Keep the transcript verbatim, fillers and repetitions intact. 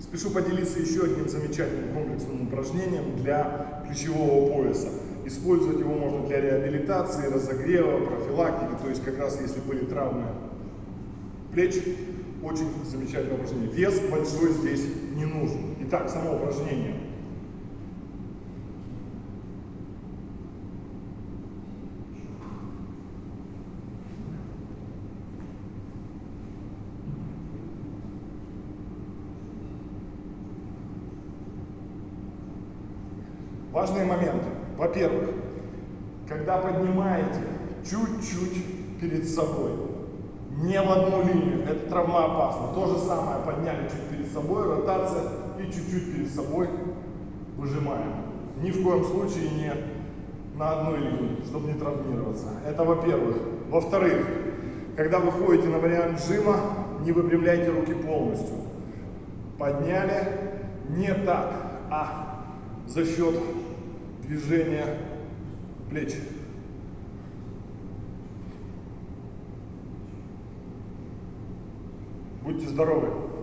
Спешу поделиться еще одним замечательным комплексным упражнением для плечевого пояса. Использовать его можно для реабилитации, разогрева, профилактики, то есть как раз если были травмы плеч, очень замечательное упражнение. Вес большой здесь не нужен. Итак, само упражнение. Важные моменты. Во-первых, когда поднимаете чуть-чуть перед собой, не в одну линию, это травмоопасно. То же самое, подняли чуть перед собой, ротация и чуть-чуть перед собой выжимаем. Ни в коем случае не на одной линии, чтобы не травмироваться. Это во-первых. Во-вторых, когда вы ходите на вариант жима, не выпрямляйте руки полностью. Подняли не так, а за счет движения плеч. Будьте здоровы!